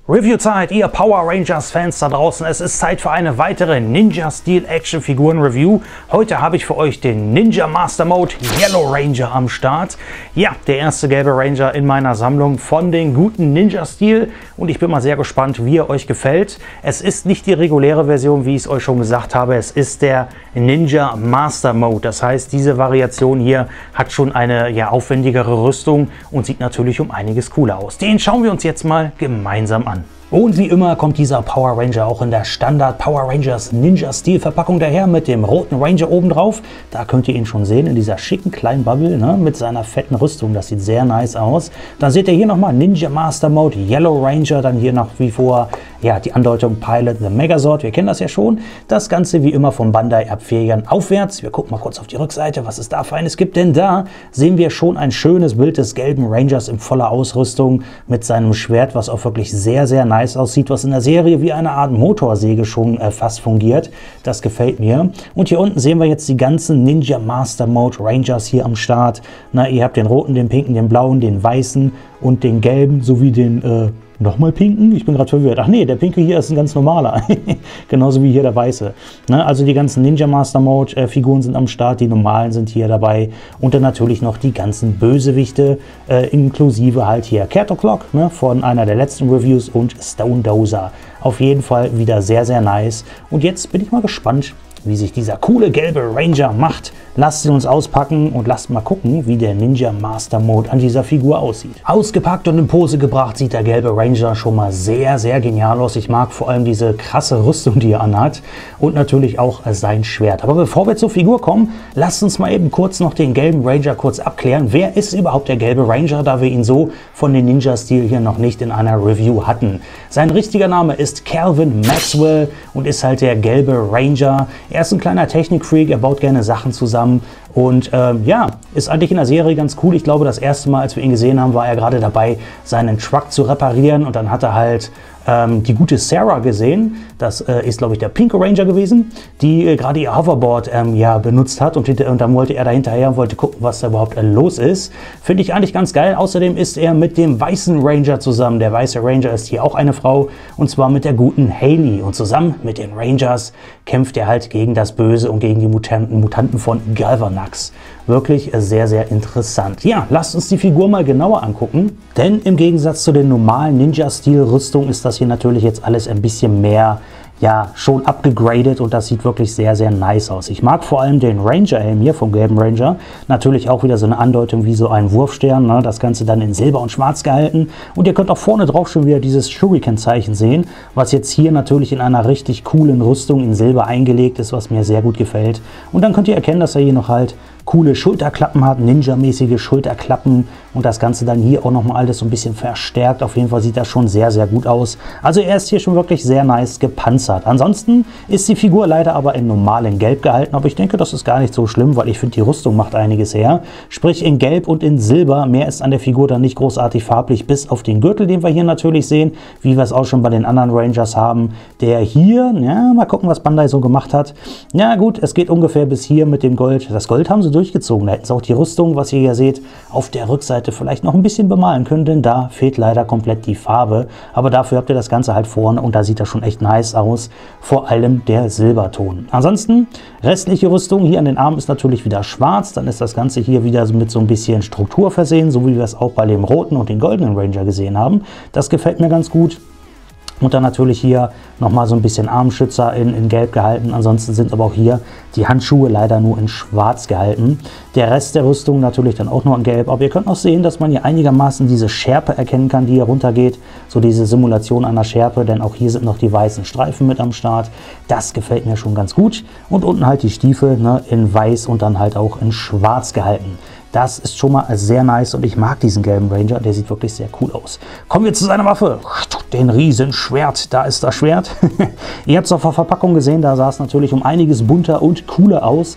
Review-Zeit, ihr Power Rangers-Fans da draußen. Es ist Zeit für eine weitere Ninja Steel Action Figuren Review. Heute habe ich für euch den Ninja Master Mode Yellow Ranger am Start. Ja, der erste gelbe Ranger in meiner Sammlung von den guten Ninja Steel. Und ich bin mal sehr gespannt, wie er euch gefällt. Es ist nicht die reguläre Version, wie ich es euch schon gesagt habe. Es ist der Ninja Master Mode. Das heißt, diese Variation hier hat schon eine aufwendigere Rüstung und sieht natürlich um einiges cooler aus. Den schauen wir uns jetzt mal gemeinsam an. Und wie immer kommt dieser Power Ranger auch in der Standard Power Rangers Ninja Steel Verpackung daher mit dem roten Ranger oben drauf. Da könnt ihr ihn schon sehen in dieser schicken kleinen Bubble, ne, mit seiner fetten Rüstung. Das sieht sehr nice aus. Dann seht ihr hier nochmal Ninja Master Mode Yellow Ranger. Dann hier noch wie vor die Andeutung Pilot the Megazord. Wir kennen das ja schon. Das Ganze wie immer vom Bandai ab 4 Jahren aufwärts. Wir gucken mal kurz auf die Rückseite, was es da Feines gibt. Denn da sehen wir schon ein schönes Bild des gelben Rangers in voller Ausrüstung mit seinem Schwert, was auch wirklich sehr, sehr nice aussieht, was in der Serie wie eine Art Motorsäge schon fast fungiert. Das gefällt mir. Und hier unten sehen wir jetzt die ganzen Ninja Master Mode Rangers hier am Start. Na, ihr habt den roten, den pinken, den blauen, den weißen und den gelben sowie den nochmal pinken? Ich bin gerade verwirrt. Ach nee, der pinke hier ist ein ganz normaler. Genauso wie hier der weiße. Ne? Also die ganzen Ninja Master Mode Figuren sind am Start, die normalen sind hier dabei. Und dann natürlich noch die ganzen Bösewichte, inklusive halt hier Cat O'Clock, ne? Von einer der letzten Reviews und Stone Dozer. Auf jeden Fall wieder sehr, sehr nice. Und jetzt bin ich mal gespannt, wie sich dieser coole gelbe Ranger macht. Lasst ihn uns auspacken und lasst mal gucken, wie der Ninja Master Mode an dieser Figur aussieht. Ausgepackt und in Pose gebracht sieht der gelbe Ranger schon mal sehr, sehr genial aus. Ich mag vor allem diese krasse Rüstung, die er anhat und natürlich auch sein Schwert. Aber bevor wir zur Figur kommen, lasst uns mal eben kurz noch den gelben Ranger kurz abklären. Wer ist überhaupt der gelbe Ranger, da wir ihn so von den Ninja Steel hier noch nicht in einer Review hatten? Sein richtiger Name ist Calvin Maxwell und ist halt der gelbe Ranger. Er ist ein kleiner Technikfreak, er baut gerne Sachen zusammen und ist eigentlich in der Serie ganz cool. Ich glaube, das erste Mal, als wir ihn gesehen haben, war er gerade dabei, seinen Truck zu reparieren und dann hat er halt die gute Sarah gesehen. Das ist, glaube ich, der pinke Ranger gewesen, die gerade ihr Hoverboard benutzt hat und dann wollte er da hinterher und wollte gucken, was da überhaupt los ist. Finde ich eigentlich ganz geil. Außerdem ist er mit dem weißen Ranger zusammen. Der weiße Ranger ist hier auch eine Frau und zwar mit der guten Hayley. Und zusammen mit den Rangers kämpft er halt gegen das Böse und gegen die Mutanten von Galvanax. Wirklich sehr, sehr interessant. Ja, lasst uns die Figur mal genauer angucken, denn im Gegensatz zu den normalen Ninja-Stil-Rüstungen ist das hier natürlich jetzt alles ein bisschen mehr, schon abgegradet und das sieht wirklich sehr, sehr nice aus. Ich mag vor allem den Ranger-Helm hier vom gelben Ranger. Natürlich auch wieder so eine Andeutung wie so ein Wurfstern, ne? Das Ganze dann in Silber und Schwarz gehalten. Und ihr könnt auch vorne drauf schon wieder dieses Shuriken-Zeichen sehen, was jetzt hier natürlich in einer richtig coolen Rüstung in Silber eingelegt ist, was mir sehr gut gefällt. Und dann könnt ihr erkennen, dass er hier noch halt coole Schulterklappen hat, Ninja-mäßige Schulterklappen und das Ganze dann hier auch nochmal alles so ein bisschen verstärkt. Auf jeden Fall sieht das schon sehr, sehr gut aus. Also er ist hier schon wirklich sehr nice gepanzert. Ansonsten ist die Figur leider aber in normalen Gelb gehalten, aber ich denke, das ist gar nicht so schlimm, weil ich finde, die Rüstung macht einiges her. Sprich in Gelb und in Silber. Mehr ist an der Figur dann nicht großartig farblich, bis auf den Gürtel, den wir hier natürlich sehen, wie wir es auch schon bei den anderen Rangers haben. Der hier, mal gucken, was Bandai so gemacht hat. Ja gut, es geht ungefähr bis hier mit dem Gold. Das Gold haben sie durchgezogen. Da hätten sie auch die Rüstung, was ihr hier seht, auf der Rückseite vielleicht noch ein bisschen bemalen können, denn da fehlt leider komplett die Farbe. Aber dafür habt ihr das Ganze halt vorne und da sieht das schon echt nice aus. Vor allem der Silberton. Ansonsten, restliche Rüstung hier an den Armen ist natürlich wieder schwarz. Dann ist das Ganze hier wieder mit so ein bisschen Struktur versehen, so wie wir es auch bei dem roten und den goldenen Ranger gesehen haben. Das gefällt mir ganz gut. Und dann natürlich hier nochmal so ein bisschen Armschützer in Gelb gehalten. Ansonsten sind aber auch hier die Handschuhe leider nur in Schwarz gehalten. Der Rest der Rüstung natürlich dann auch nur in Gelb. Aber ihr könnt auch sehen, dass man hier einigermaßen diese Schärpe erkennen kann, die hier runtergeht. So diese Simulation einer Schärpe, denn auch hier sind noch die weißen Streifen mit am Start. Das gefällt mir schon ganz gut. Und unten halt die Stiefel, ne, in Weiß und dann halt auch in Schwarz gehalten. Das ist schon mal sehr nice und ich mag diesen gelben Ranger, der sieht wirklich sehr cool aus. Kommen wir zu seiner Waffe, den Riesenschwert. Da ist das Schwert. Ihr habt es auf der Verpackung gesehen, da sah es natürlich um einiges bunter und cooler aus.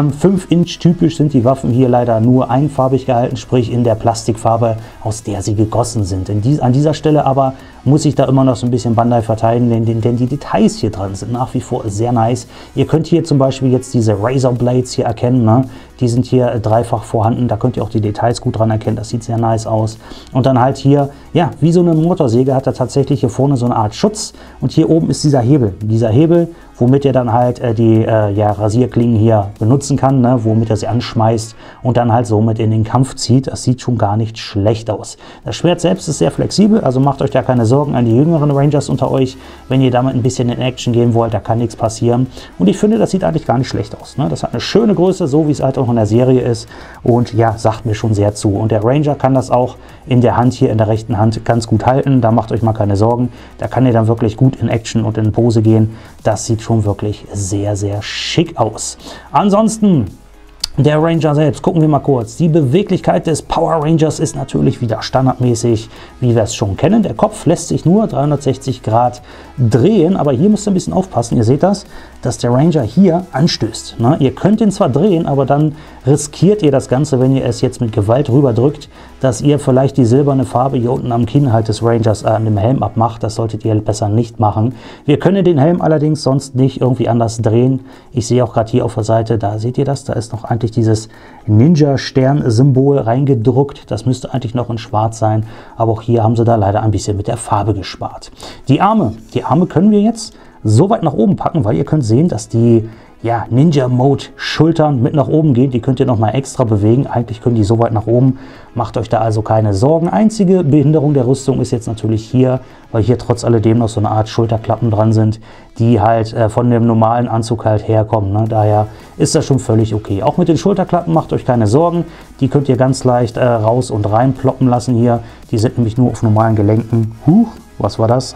5 Inch typisch sind die Waffen hier leider nur einfarbig gehalten, sprich in der Plastikfarbe, aus der sie gegossen sind. An dieser Stelle aber muss ich da immer noch so ein bisschen Bandai verteidigen, denn die Details hier dran sind nach wie vor sehr nice. Ihr könnt hier zum Beispiel jetzt diese Razor Blades hier erkennen, ne? die sind hier dreifach vorhanden. Da könnt ihr auch die Details gut dran erkennen. Das sieht sehr nice aus. Und dann halt hier, ja, wie so eine Motorsäge hat er tatsächlich hier vorne so eine Art Schutz. Und hier oben ist dieser Hebel. Dieser Hebel, womit ihr dann halt die Rasierklingen hier benutzen kann, ne, womit er sie anschmeißt und dann halt somit in den Kampf zieht. Das sieht schon gar nicht schlecht aus. Das Schwert selbst ist sehr flexibel, also macht euch da keine Sorgen an die jüngeren Rangers unter euch. Wenn ihr damit ein bisschen in Action gehen wollt, da kann nichts passieren. Und ich finde, das sieht eigentlich gar nicht schlecht aus. Ne? Das hat eine schöne Größe, so wie es halt auch in der Serie ist. Und ja, sagt mir schon sehr zu. Und der Ranger kann das auch in der Hand hier, in der rechten Hand, ganz gut halten. Da macht euch mal keine Sorgen. Da kann ihr dann wirklich gut in Action und in Pose gehen. Das sieht schon wirklich sehr, sehr schick aus. Ansonsten der Ranger selbst, gucken wir mal kurz. Die Beweglichkeit des Power Rangers ist natürlich wieder standardmäßig, wie wir es schon kennen. Der Kopf lässt sich nur 360 Grad drehen, aber hier müsst ihr ein bisschen aufpassen. Ihr seht das, dass der Ranger hier anstößt. Ne? Ihr könnt ihn zwar drehen, aber dann riskiert ihr das Ganze, wenn ihr es jetzt mit Gewalt rüber drückt, dass ihr vielleicht die silberne Farbe hier unten am Kinn halt des Rangers an dem Helm abmacht. Das solltet ihr besser nicht machen. Wir können den Helm allerdings sonst nicht irgendwie anders drehen. Ich sehe auch gerade hier auf der Seite, da seht ihr das, da ist noch eigentlich dieses Ninja-Stern-Symbol reingedruckt. Das müsste eigentlich noch in schwarz sein, aber auch hier haben sie da leider ein bisschen mit der Farbe gespart. Die Arme können wir jetzt so weit nach oben packen, weil ihr könnt sehen, dass die Ninja-Mode-Schultern mit nach oben gehen. Die könnt ihr nochmal extra bewegen. Eigentlich können die so weit nach oben. Macht euch da also keine Sorgen. Einzige Behinderung der Rüstung ist jetzt natürlich hier, weil hier trotz alledem noch so eine Art Schulterklappen dran sind, die halt von dem normalen Anzug halt herkommen. Ne? Daher ist das schon völlig okay. Auch mit den Schulterklappen macht euch keine Sorgen. Die könnt ihr ganz leicht raus und rein ploppen lassen hier. Die sind nämlich nur auf normalen Gelenken. Was war das?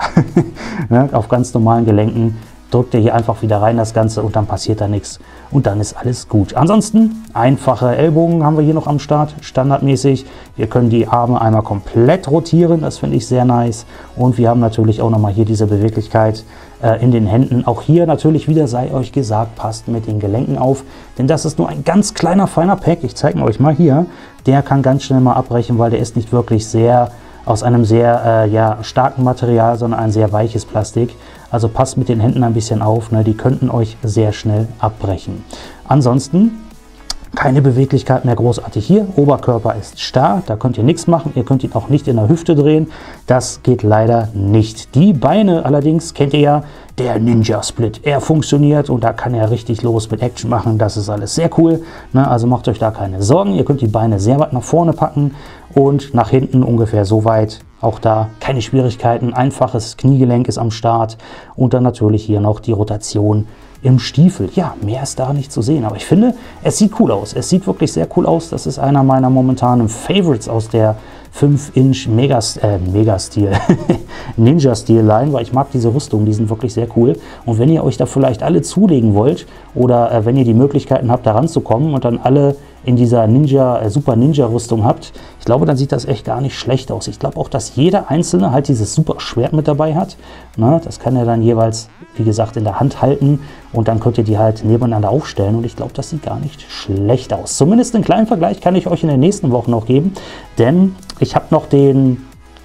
Ne? Auf ganz normalen Gelenken. Drückt ihr hier einfach wieder rein das Ganze und dann passiert da nichts und dann ist alles gut. Ansonsten einfache Ellbogen haben wir hier noch am Start, standardmäßig. Wir können die Arme einmal komplett rotieren, das finde ich sehr nice. Und wir haben natürlich auch nochmal hier diese Beweglichkeit in den Händen. Auch hier natürlich wieder, sei euch gesagt, passt mit den Gelenken auf, denn das ist nur ein ganz kleiner, feiner Pack. Ich zeige euch mal hier, der kann ganz schnell mal abbrechen, weil der ist nicht wirklich sehr aus einem sehr starken Material, sondern ein sehr weiches Plastik. Also passt mit den Händen ein bisschen auf, ne? Die könnten euch sehr schnell abbrechen. Ansonsten keine Beweglichkeit mehr großartig hier. Oberkörper ist starr, da könnt ihr nichts machen. Ihr könnt ihn auch nicht in der Hüfte drehen. Das geht leider nicht. Die Beine allerdings kennt ihr ja, der Ninja Split. Er funktioniert und da kann er richtig los mit Action machen. Das ist alles sehr cool. Ne? Also macht euch da keine Sorgen. Ihr könnt die Beine sehr weit nach vorne packen und nach hinten ungefähr so weit. Auch da keine Schwierigkeiten. Einfaches Kniegelenk ist am Start und dann natürlich hier noch die Rotation im Stiefel. Ja, mehr ist da nicht zu sehen, aber ich finde, es sieht cool aus. Es sieht wirklich sehr cool aus. Das ist einer meiner momentanen Favorites aus der 5-Inch Megastil Ninja-Stil-Line, weil ich mag diese Rüstungen, die sind wirklich sehr cool. Und wenn ihr euch da vielleicht alle zulegen wollt oder wenn ihr die Möglichkeiten habt, da ranzukommen und dann alle in dieser Super Ninja-Rüstung habt, ich glaube, dann sieht das echt gar nicht schlecht aus. Ich glaube auch, dass jeder Einzelne halt dieses super Schwert mit dabei hat. Na, das kann er dann jeweils, wie gesagt, in der Hand halten und dann könnt ihr die halt nebeneinander aufstellen und ich glaube, das sieht gar nicht schlecht aus. Zumindest einen kleinen Vergleich kann ich euch in den nächsten Wochen noch geben, denn ich habe noch den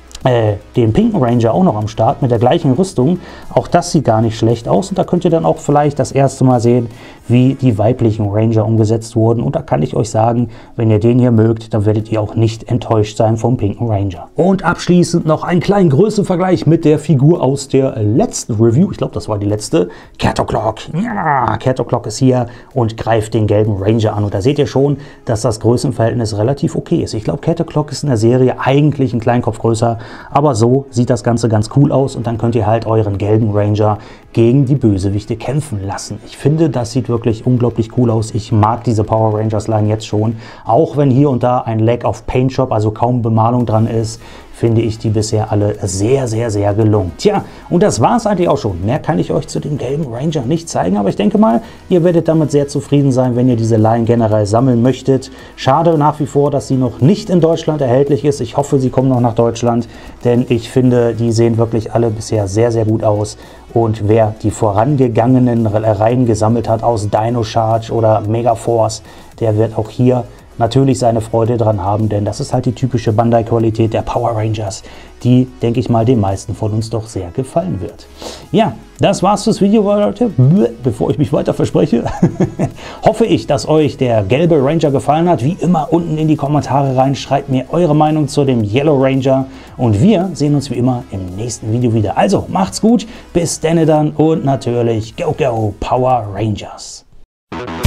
pinken Ranger auch noch am Start mit der gleichen Rüstung. Auch das sieht gar nicht schlecht aus und da könnt ihr dann auch vielleicht das erste Mal sehen, wie die weiblichen Ranger umgesetzt wurden. Und da kann ich euch sagen, wenn ihr den hier mögt, dann werdet ihr auch nicht enttäuscht sein vom pinken Ranger. Und abschließend noch einen kleinen Größenvergleich mit der Figur aus der letzten Review. Ich glaube, das war die letzte. Cat-O-Clock. Ja, Cat-O-Clock ist hier und greift den gelben Ranger an. Und da seht ihr schon, dass das Größenverhältnis relativ okay ist. Ich glaube, Cat-O-Clock ist in der Serie eigentlich ein Kleinkopf größer. Aber so sieht das Ganze ganz cool aus und dann könnt ihr halt euren gelben Ranger gegen die Bösewichte kämpfen lassen. Ich finde, das sieht wirklich unglaublich cool aus. Ich mag diese Power Rangers Line jetzt schon. Auch wenn hier und da ein Lack of Paint Job, also kaum Bemalung dran ist, finde ich die bisher alle sehr, sehr, sehr gelungen. Tja, und das war es eigentlich auch schon. Mehr kann ich euch zu dem gelben Ranger nicht zeigen, aber ich denke mal, ihr werdet damit sehr zufrieden sein, wenn ihr diese Line generell sammeln möchtet. Schade nach wie vor, dass sie noch nicht in Deutschland erhältlich ist. Ich hoffe, sie kommen noch nach Deutschland, denn ich finde, die sehen wirklich alle bisher sehr, sehr gut aus. Und wer die vorangegangenen Reihen gesammelt hat aus Dino Charge oder Mega Force, der wird auch hier natürlich seine Freude dran haben, denn das ist halt die typische Bandai-Qualität der Power Rangers, die, denke ich mal, den meisten von uns doch sehr gefallen wird. Ja, das war's fürs Video, Leute. Bevor ich mich weiter verspreche, hoffe ich, dass euch der gelbe Ranger gefallen hat. Wie immer unten in die Kommentare rein, schreibt mir eure Meinung zu dem Yellow Ranger und wir sehen uns wie immer im nächsten Video wieder. Also macht's gut, bis dann und natürlich Go Go Power Rangers!